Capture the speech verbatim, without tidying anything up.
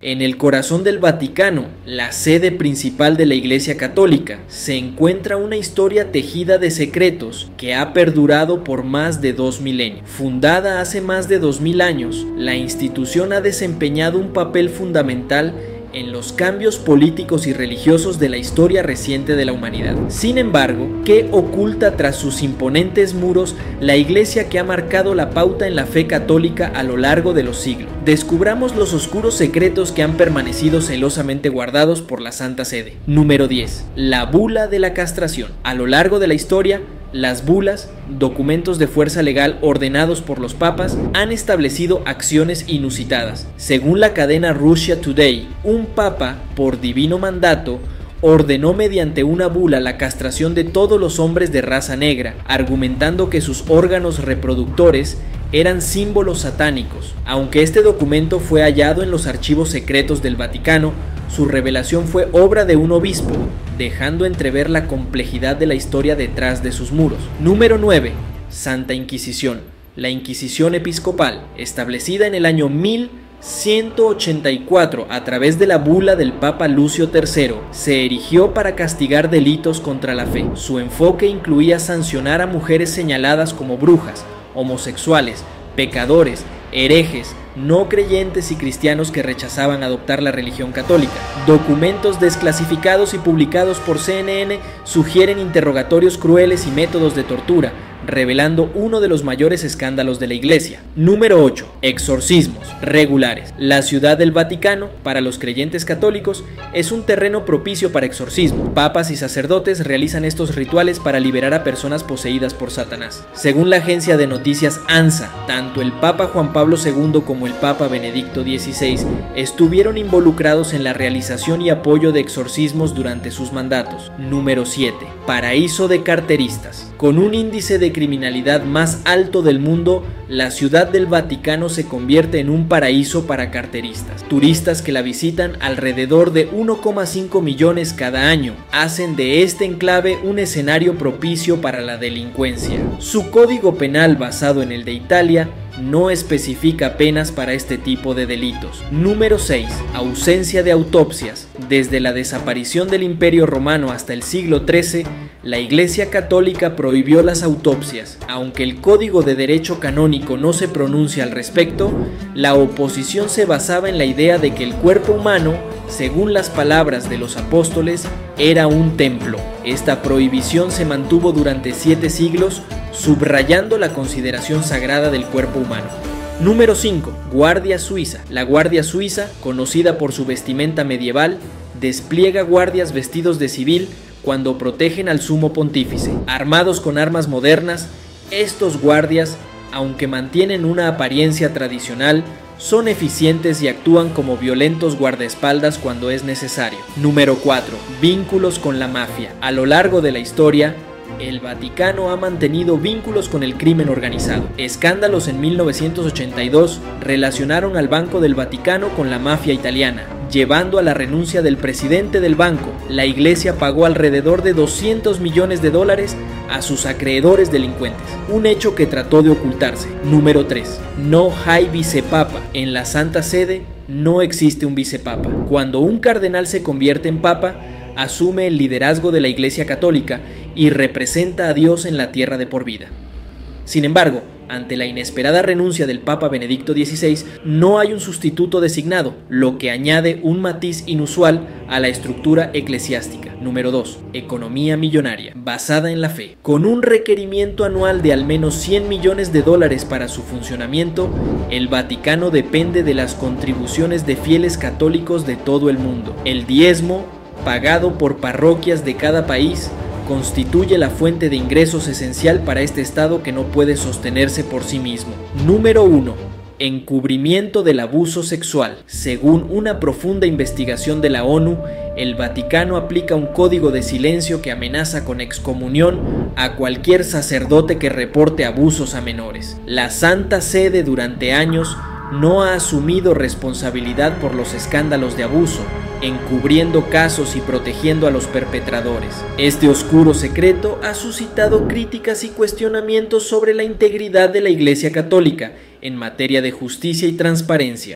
En el corazón del Vaticano, la sede principal de la Iglesia Católica, se encuentra una historia tejida de secretos que ha perdurado por más de dos milenios. Fundada hace más de dos mil años, la institución ha desempeñado un papel fundamental en los cambios políticos y religiosos de la historia reciente de la humanidad. Sin embargo, ¿qué oculta tras sus imponentes muros la iglesia que ha marcado la pauta en la fe católica a lo largo de los siglos? Descubramos los oscuros secretos que han permanecido celosamente guardados por la Santa Sede. Número diez. La bula de la castración. A lo largo de la historia, las bulas, documentos de fuerza legal ordenados por los papas, han establecido acciones inusitadas. Según la cadena Russia Today, un papa, por divino mandato, ordenó mediante una bula la castración de todos los hombres de raza negra, argumentando que sus órganos reproductores eran símbolos satánicos. Aunque este documento fue hallado en los archivos secretos del Vaticano, su revelación fue obra de un obispo, dejando entrever la complejidad de la historia detrás de sus muros. Número nueve. Santa Inquisición. La Inquisición Episcopal, establecida en el año mil ciento ochenta y cuatro a través de la bula del Papa Lucio tercero, se erigió para castigar delitos contra la fe. Su enfoque incluía sancionar a mujeres señaladas como brujas, homosexuales, pecadores, herejes, no creyentes y cristianos que rechazaban adoptar la religión católica. Documentos desclasificados y publicados por C N N sugieren interrogatorios crueles y métodos de tortura, revelando uno de los mayores escándalos de la Iglesia. Número ocho. Exorcismos regulares. La Ciudad del Vaticano, para los creyentes católicos, es un terreno propicio para exorcismo. Papas y sacerdotes realizan estos rituales para liberar a personas poseídas por Satanás. Según la agencia de noticias ANSA, tanto el Papa Juan Pablo segundo como el Papa Benedicto dieciséis estuvieron involucrados en la realización y apoyo de exorcismos durante sus mandatos. Número siete. Paraíso de carteristas. Con un índice de criminalidad más alto del mundo, la Ciudad del Vaticano se convierte en un paraíso para carteristas. Turistas que la visitan, alrededor de uno coma cinco millones cada año, hacen de este enclave un escenario propicio para la delincuencia. Su código penal, basado en el de Italia, no especifica penas para este tipo de delitos. Número seis. Ausencia de autopsias. Desde la desaparición del Imperio Romano hasta el siglo trece, la Iglesia Católica prohibió las autopsias. Aunque el Código de Derecho Canónico no se pronuncia al respecto, la oposición se basaba en la idea de que el cuerpo humano, según las palabras de los apóstoles, era un templo. Esta prohibición se mantuvo durante siete siglos, subrayando la consideración sagrada del cuerpo humano. Número cinco. Guardia Suiza. La Guardia Suiza, conocida por su vestimenta medieval, despliega guardias vestidos de civil cuando protegen al sumo pontífice. Armados con armas modernas, estos guardias, aunque mantienen una apariencia tradicional, son eficientes y actúan como violentos guardaespaldas cuando es necesario. Número cuatro. Vínculos con la mafia. A lo largo de la historia, el Vaticano ha mantenido vínculos con el crimen organizado. Escándalos en mil novecientos ochenta y dos relacionaron al Banco del Vaticano con la mafia italiana, llevando a la renuncia del presidente del banco. La Iglesia pagó alrededor de doscientos millones de dólares a sus acreedores delincuentes, un hecho que trató de ocultarse. Número tres. No hay vicepapa. En la Santa Sede no existe un vicepapa. Cuando un cardenal se convierte en papa, asume el liderazgo de la Iglesia Católica y representa a Dios en la tierra de por vida. Sin embargo, ante la inesperada renuncia del Papa Benedicto dieciséis, no hay un sustituto designado, lo que añade un matiz inusual a la estructura eclesiástica. Número dos. Economía millonaria, basada en la fe. Con un requerimiento anual de al menos cien millones de dólares para su funcionamiento, el Vaticano depende de las contribuciones de fieles católicos de todo el mundo. El diezmo, pagado por parroquias de cada país, constituye la fuente de ingresos esencial para este Estado que no puede sostenerse por sí mismo. Número uno. Encubrimiento del abuso sexual. Según una profunda investigación de la ONU, el Vaticano aplica un código de silencio que amenaza con excomunión a cualquier sacerdote que reporte abusos a menores. La Santa Sede durante años no ha asumido responsabilidad por los escándalos de abuso, encubriendo casos y protegiendo a los perpetradores. Este oscuro secreto ha suscitado críticas y cuestionamientos sobre la integridad de la Iglesia Católica en materia de justicia y transparencia.